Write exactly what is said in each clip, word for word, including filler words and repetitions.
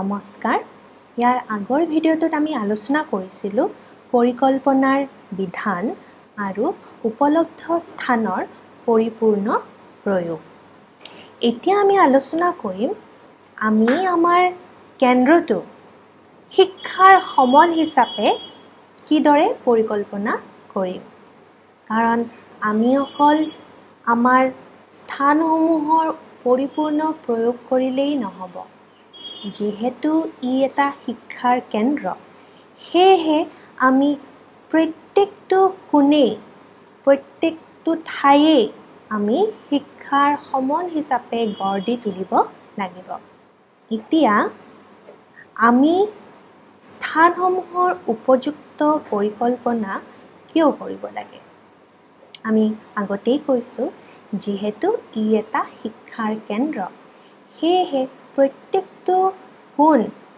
নমস্কাৰ ইয়াৰ আগৰ ভিডিঅ'টোত আমি আলোচনা কৰিছিলোঁ পৰিকল্পনাৰ বিধান আৰু উপলব্ধ স্থানৰ পৰিপূৰ্ণ প্ৰয়োগ এতিয়া আমি আলোচনা কৰিম আমি আমাৰ কেন্দ্ৰটো শিক্ষাৰ সমল হিচাপে কিদৰে পৰিকল্পনা কৰিম কাৰণ আমি অকল আমাৰ স্থানসমূহৰ পৰিপূৰ্ণ প্ৰয়োগ কৰিলেই নহব যেহেতু ই এটা শিক্ষাৰ কেন্দ্ৰ হেহে আমি প্ৰত্যেকটো কোণে প্ৰত্যেকটো ঠাইয়ে আমি শিক্ষাৰ সমল হিচাপে গঢ় দি তুলিব লাগিব এতিয়া আমি স্থানসমূহৰ উপযুক্ত পৰিকল্পনা কিয় কৰিব লাগে আমি আগতেই কৈছো যেহেতু ই এটা শিক্ষাৰ কেন্দ্ৰ হেহে প্ৰত্যেকটো কোণ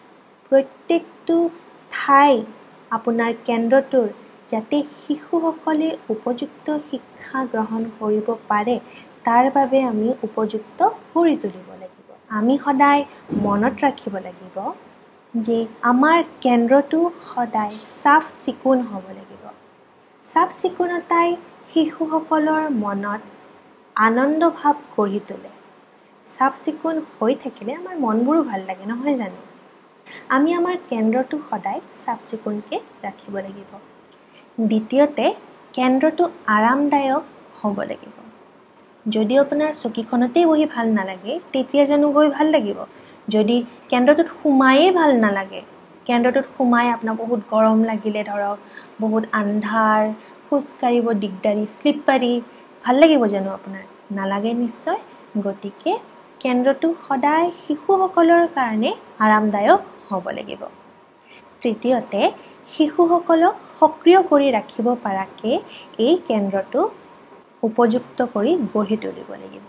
প্ৰত্যেকটো ঠাই আপোনাৰ কেন্দ্ৰটোৰ যাতে শিশুসকলে উপযুক্ত শিক্ষা গ্ৰহণ কৰিব পাৰে তাৰ বাবে আমি উপযুক্ত কৰি তুলিব লাগিব আমি সদায় মনত ৰাখিব লাগিব যে আমাৰ কেন্দ্ৰটো সদায় সাফ চিকুণ হ'ব লাগিব সাফ চিকুণতাই শিশুসকলৰ মনত আনন্দ ভাৱ গঢ়ি তোলে সাফ চিকুণ হৈ থাকিলে আমাৰ মনবোৰো ভাল লাগে নহয় জানো আমি আমাৰ কেন্দ্ৰটো সদায় সাফ চিকুণকে ৰাখিব লাগিব দ্বিতীয়তে কেন্দ্ৰটো আৰামদায়ক হ'ব লাগিব যদি আপোনাৰ চকীখনতে বহি ভাল নালাগে তেতিয়া জানো গৈ ভাল লাগিব যদি কেন্দ্ৰটোত সোমায়ে ভাল নালাগে কেন্দ্ৰটোত সোমাই আপোনাৰ বহুত গৰম লাগিলে ধৰক বহুত আন্ধাৰ খুস্কাৰিব দিগদাৰি স্লিপাৰি ভাল লাগিব জানো আপোনাৰ নালাগে নিশ্চয় গতিকে কেন্দ্ৰটো সদায় শিশুসকলৰ কাৰণে আৰামদায়ক হ'ব লাগিব তৃতীয়তে শিশুসকলক সক্ৰিয় কৰি ৰাখিব পৰাকে এই কেন্দ্ৰটো উপযুক্ত কৰি গঢ়ি তুলিব লাগিব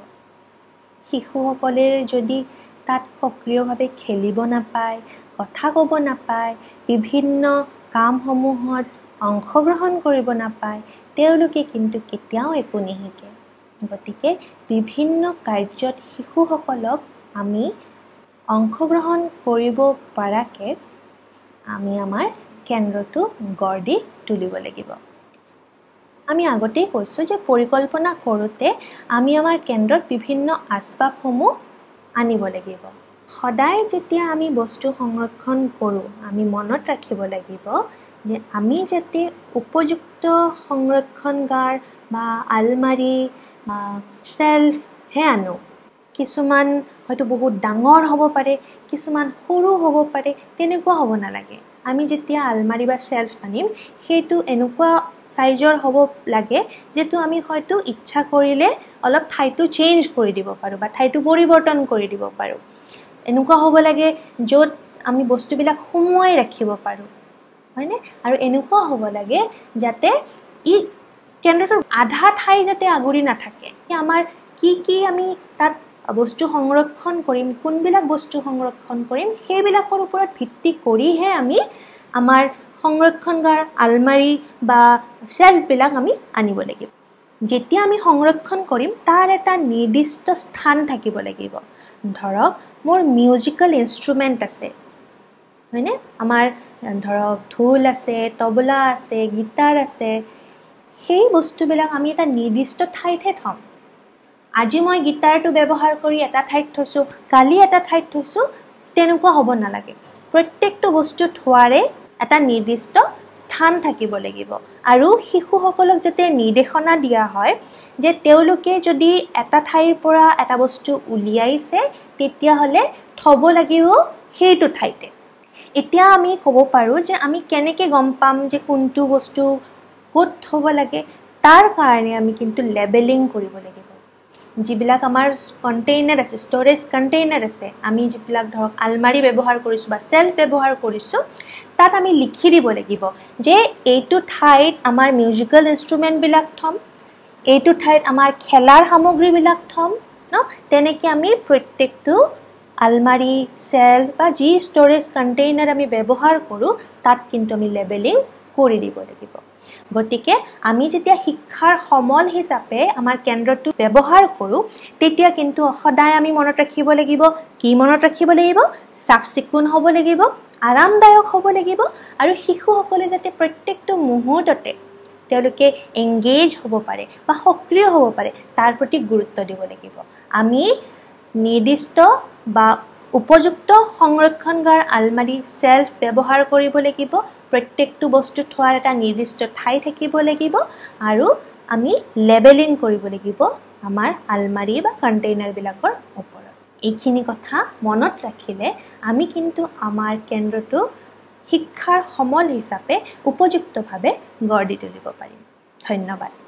শিশুসকলে যদি তাত সক্ৰিয়ভাৱে খেলিব নাপায় কথা ক'ব নাপায় বিভিন্ন কামসমূহত অংশগ্ৰহণ কৰিব নাপায় তেওঁলোকে কিন্তু কেতিয়াও একো নিশিকে গতিকে বিভিন্ন কাৰ্যত শিশুসকলক আমি অংশগ্ৰহণ কৰিব পৰাকে আমি আমাৰ কেন্দ্ৰটো গঢ় দি তুলিব লাগিব আমি আগতেই কৈছো যে পৰিকল্পনা কৰোতে আমি আমাৰ কেন্দ্ৰত বিভিন্ন আস্বাবসমূহ আনিব লাগিব সদায় যেতিয়া আমি বস্তু সংৰক্ষণ কৰো আমি মনত ৰাখিব লাগিব যে আমি যাতে উপযুক্ত সংৰক্ষণগাৰ বা আলমাৰি বা শেলফ হে আনো কিছুমান হয়তো বহুত ডাঙৰ হ'ব পাৰে কিছুমান সৰু হ'ব পাৰে তেনেকুৱা হ'ব নালাগে আমি যেতিয়া আলমাৰি বা শেলফ আনিম সেইটো এনেকুৱা সাইজৰ হ'ব লাগে যেটো আমি হয়তো ইচ্ছা কৰিলে অলপ ঠাইটো চেঞ্জ কৰি দিব পাৰো বা ঠাইটো পৰিৱৰ্তন কৰি দিব পাৰো এনেকুৱা হ'ব লাগে য'ত আমি বস্তুবিলাক সুমুৱাই ৰাখিব পাৰো হয়নে আৰু এনেকুৱা হ'ব লাগে যাতে ই কেন্দ্ৰটোৰ আধা ঠাই যাতে আগুৰি নাথাকে আমাৰ কি কি আমি তাত বস্তু সংৰক্ষণ কৰিম কোনবিলাক বস্তু সংৰক্ষণ কৰিম সেইবিলাকৰ ওপৰত ভিত্তি কৰিহে আমি আমাৰ সংৰক্ষণগাৰ আলমাৰি বা শেলফবিলাক আমি আনিব লাগিব যেতিয়া আমি সংৰক্ষণ কৰিম তাৰ এটা নিৰ্দিষ্ট স্থান থাকিব লাগিব ধৰক মোৰ মিউজিকেল ইনষ্ট্ৰুমেন্ট আছে হয়নে আমাৰ ধৰক ঢোল আছে তবলা আছে গিটাৰ আছে সেই বস্তুবিলাক আমি এটা নিৰ্দিষ্ট ঠাইতহে থম আজি মই গিটাৰটো ব্যৱহাৰ কৰি এটা ঠাইত থৈছো কালি এটা ঠাইত থৈছো তেনেকুৱা হ'ব নালাগে প্ৰত্যেকটো বস্তু থোৱাৰে এটা নিৰ্দিষ্ট স্থান থাকিব লাগিব আৰু শিশুসকলক যাতে নিৰ্দেশনা দিয়া হয় যে তেওঁলোকে যদি এটা ঠাইৰ পৰা এটা বস্তু উলিয়াইছে তেতিয়া হলে থব লাগিব সেইটো ঠাইতে এতিয়া আমি ক'ব পাৰো যে আমি কেনেকৈ গম পাম যে কোনটো বস্তু ক'ত থব লাগে তাৰ কাৰণে আমি কিন্তু লেবেলিং কৰিব লাগিব যিবিলাক আমাৰ কন্টেইনাৰ আছে ষ্টৰেজ কন্টেইনাৰ আছে আমি যিবিলাক ধৰক আলমাৰি ব্যৱহাৰ কৰিছো বা শেলফ ব্যৱহাৰ কৰিছো তাত আমি লিখি দিব লাগিব যে এইটো ঠাইত আমাৰ মিউজিকেল ইনষ্ট্ৰুমেন্ট বিলাক থম এইটো ঠাইত আমাৰ খেলাৰ সামগ্ৰীবিলাক থম ন তেনেকৈ আমি প্ৰত্যেকটো আলমাৰি শেলফ বা যি ষ্টৰেজ কন্টেইনাৰ আমি ব্যৱহাৰ কৰো তাত কিন্তু আমি লেবেলিং কৰি দিব লাগিব গতিকে আমি যেতিয়া শিক্ষাৰ সমল হিচাপে আমাৰ কেন্দ্ৰটো ব্যৱহাৰ কৰোঁ তেতিয়া কিন্তু সদায় আমি মনত ৰাখিব লাগিব কি মনত ৰাখিব লাগিব চাফ চিকুণ হ'ব লাগিব আৰামদায়ক হ'ব লাগিব আৰু শিশুসকলে যাতে প্ৰত্যেকটো মুহূৰ্ততে তেওঁলোকে এংগেজ হ'ব পাৰে বা সক্ৰিয় হ'ব পাৰে তাৰ প্ৰতি গুৰুত্ব দিব লাগিব আমি নিৰ্দিষ্ট বা উপযুক্ত সংৰক্ষণগাৰ আলমাৰি সেলফ ব্যৱহাৰ কৰিব লাগিব প্ৰত্যেকটো বস্তু থোৱাৰ এটা নিৰ্দিষ্ট ঠাই থাকিব লাগিব আৰু আমি লেবেলিং কৰিব লাগিব আমাৰ আলমাৰি বা কন্টেইনাৰ বিলাকৰ ওপৰত এইখিনি কথা মনত ৰাখিলে আমি কিন্তু আমাৰ কেন্দ্ৰটো শিক্ষাৰ সমল হিচাপে উপযুক্তভাৱে গঢ় দি তুলিব পাৰিম ধন্যবাদ